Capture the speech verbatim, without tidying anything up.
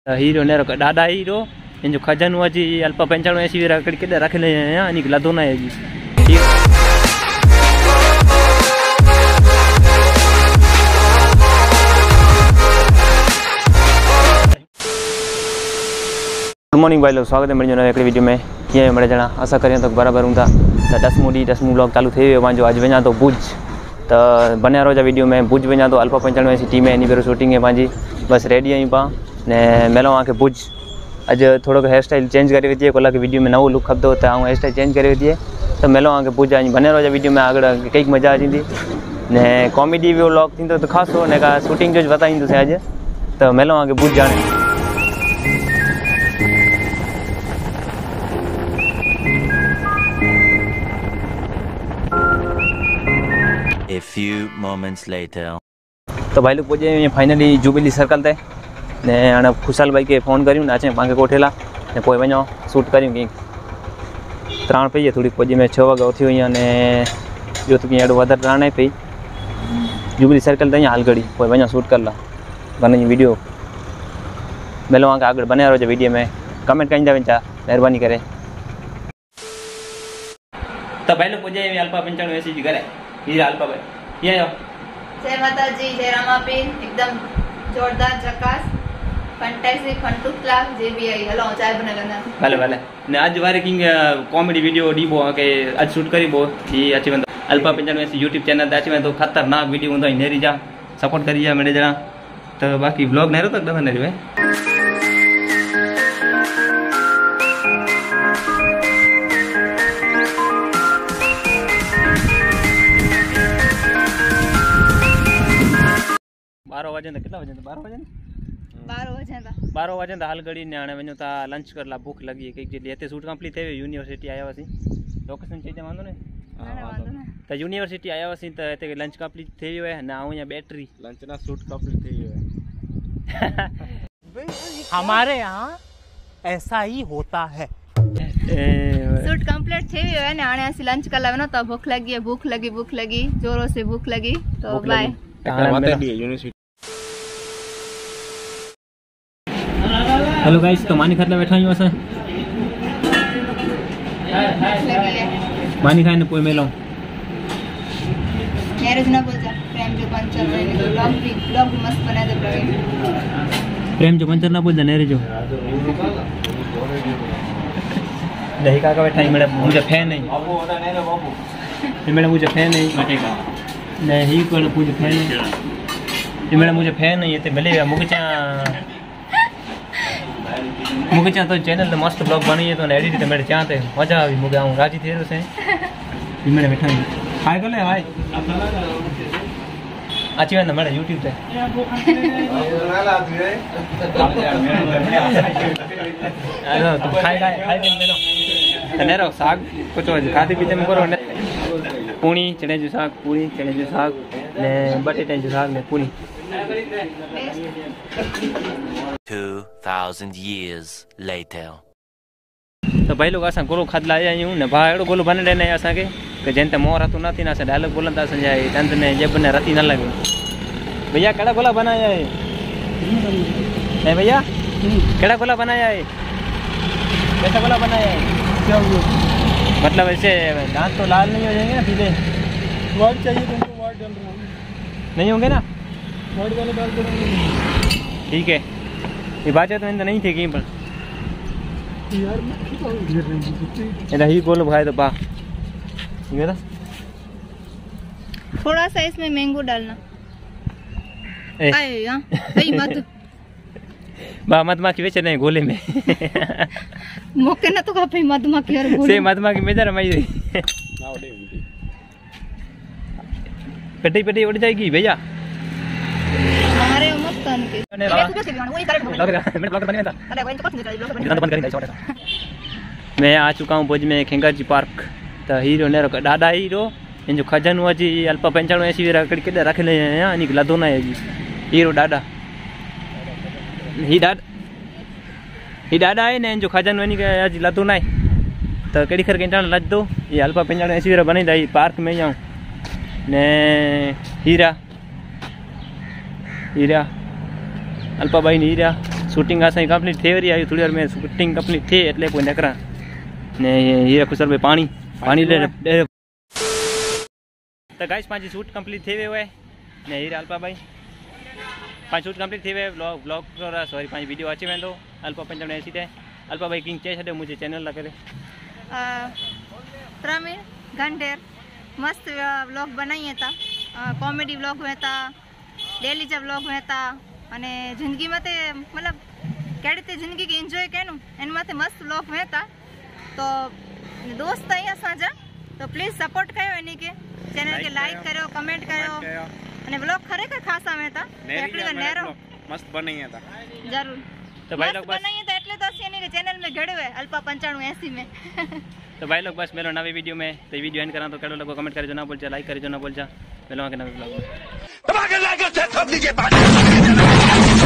Hero ने डाडा hero इन जो खजानो अची अल्प पंचाणवे एसी वीरा कड़ी केॾे रख ले आया इन लदो ना है जी। गुड मॉर्निंग भाई लोग, स्वागत है मेरे नए हिकिड़ी वीडियो में। कीअं मेरे ॼणा आशा करियूं त बराबरि हूंदा। त दसमो ॾींहुं दसमो ब्लॉग चालू थी वियो पंहिंजो। अॼु वञा थो भुज, त बनिया रोज़ा वीडियो में भुज वञा थो अल्प पंचाणवे सिटी में। इन भेरो शूटिंग है पंहिंजी, बसि रेडी आहियूं पाण ने मिलो तव्हांखे भुज। अॼु थोरो हेयर स्टाइल चेंज करे विधी है, कोला की वीडियो में नवो लुक खपंदो त ऐं हेयर स्टाइल चेंज करे विधी है। त मिलो तव्हांखे भुज आहियूं बनिया रोज़ा वीडियो में। आगे कई मज़ा अची ने कॉमेडी भी व्लॉग थींदो त ख़ासि ने का शूटिंग जो बताईंदुसि अॼु। त मिलो तव्हांखे भुज हाणे। A few moments later. तो भाई लोग पहुंचे फाइनली जुबिली सर्कल ते ने हाणे खुशाल भाई के फोन करियूं अचे पाण खे कोठेला ने पोइ वञो शूट करियूं। की त्राण पई है थोड़ी पहुंचे में छह वगे उथी हुई ने जो तो कि एडो वधर त्राण नहीं पई। जुबिली सर्कल ते हाल घड़ी पोइ वञो शूट कर ला बने वीडियो। मिलो आगे आगे बने रहो वीडियो में। कमेंट कंदा वञा मेहरबानी करे। तो भाई लोग पहुंचे अल्पा पंचाणवे एसी जी घरे हीरा अल्पा भाई ये आयो। जय माता जी, जय रामापीर। एकदम जोरदार झकास फंटेसी फंटुकला जे भी आई। हेलो चाय बना लेना भले भले ने आज वारे किंग कॉमेडी वीडियो डीबो के आज शूट करीबो ई अच्छी बंदा अल्पा पंचाणवे यूट्यूब चैनल अच्छी में तो खतरनाक वीडियो होंदा नेरी जा सपोर्ट करी जा मेरे जना। तो बाकी व्लॉग नेरो तक दफा नेरी वे बारह वजे कितना वजे बारह वजे बारह वजे बारह वजे हाल घड़ी ने हाणे वञो था लंच कर ला। भूख लगी है कई जल्दी हिते शूट कंप्लीट थे यूनिवर्सिटी आया हुआसीं। लोकेशन चई वांदो ने त यूनिवर्सिटी आया हुआसीं त हिते लंच कंप्लीट थी वियो है ना। यहाँ बैटरी लंच ना शूट कंप्लीट थी वियो है। हमारे यहाँ ऐसा ही होता है। शूट कंप्लीट थी वियो है ने हाणे असीं लंच कर लावनो। तो भूख लगी है, भूख लगी भूख लगी जोरों से भूख लगी। तो बाय। हेलो गाइस, तो मानी खाते बैठा हूँ असां मानी खाने पोइ मिलो मैरिज ना बोल जा। प्रेम जो पंचर ब्लॉग भी ब्लॉग भी मस्त बना दे प्रवीण। प्रेम जो पंचर ना बोल जा नेरे जो दही काका बैठा है। मेरा मुझे फैन नहीं ये मेरा मुझे फैन नहीं नहीं को मुझे फैन नहीं ये मेरा मुझे फैन नहीं ये मिले मुझे चा मुझे चा तो चैनल मस्त ब्लॉग बनी है तो एडिट तो मेरे चाहते मजा आई मुझे आऊँ राजी थे उसे ये मेरे बैठा हाय कर ले हाय अच्छी बात है मेरा यूट्यूब पे तुम खाए खाए खाए मेरा नेरो साग कुछ खाते पीते में करो पूरी चने जो साग पूरी चने जो साग ने बटेटे जो साग ने पूरी। Two thousand years later. तो भाई लोग असां गोलो खाद लाया आहियूं ने भाउ अहिड़ो गोलो बने ॾिनई असांखे कि जंहिं ते मोह रतो न थी न असां डायलॉग बोलनि था असांजा दंद ने जब ने रती न लगे। भैया कहिड़ा गोला बनाया है ऐं भैया कहिड़ा गोला बनाया है कैसा गोला बनाया है। मतलब ऐसे दांत तो लाल नहीं हो जाएंगे ना पीले वाइट चाहिए तुमको वाइट डाल रहा हूँ। नहीं होंगे ना वाइट वाला डाल कर रहा हूँ। ठीक है ये बात तो नहीं थी कहीं पर यार मैं ही गोल भाई तो पा थोड़ा सा इसमें मैंगो डालना। ए आए हां भाई मत बा मधमाखी बेच रहे गोले में मौके ना तो का भाई मधमाखी और गोले से मधमाखी में जरा मई ना उड़े पेटी पेटी उड़ जाएगी भैया हमारे मत कान के वही मैं आ चुका हूँ भुज में खेंगर जी पार्क। तो हीरो ने डाडा हीरो इन जो खजानो अची अल्प पंचाणवे एसी वीरा कड़ी केॾे रख ले आया इन लदो ना है जी। हीरो डाडा ही डाडा ही डाडा है ने इन जो खजानो इन के अजी लदो ना है। तो कड़ी खर केंटा लदो ये अल्प पंचाणवे एसी वीरा बनी दाई पार्क में जाऊं ने हीरा हीरा अल्पा भाई हीरा शूटिंग असांजी कंप्लीट थी वरी आई थोड़ी देर में शूटिंग कंप्लीट थी એટલે કોઈ નકરા ને હીરા ખુશર ભાઈ પાણી પાણી લે तो गाइस पांच शूट कंप्लीट थी हुए ने हीरा अल्पा भाई पांच शूट कंप्लीट थी हुए ब्लॉग ब्लॉग सॉरी पांच वीडियो अची वेंदो अल्पा पंजाब एसी ते अल्पा भाई किंग चए छॾियो मुंहिंजे चैनल ला करे प्रवीण घंटेर मस्त व्लॉग बनाई था कॉमेडी व्लॉग में था डेली जा व्लॉग में था अने जिंदगी में मतलब कड़ी ते जिंदगी की एंजॉय करूँ इन माथे मस्त व्लॉग में था तो दोस्त अँ साझा तो प्लीज सपोर्ट करो इन्हीं के चैनल के लाइक करो कमेंट करो अने व्लॉग खरेखर खासा में था एकड़ी तो नेरो मस्त बनाई था जरूर तो भाई लोग बस बनाई था એટલે તો इन्हीं के चैनल में घड़े हुए अल्पा पंचाणु एसी में तो भाई लोग बस मेरे नवी वीडियो में तो वीडियो एंड करा तो कड़ो लोग कमेंट करे जो ना बोल जा लाइक करे जो ना बोल जा मेरे के नवे ब्लॉग में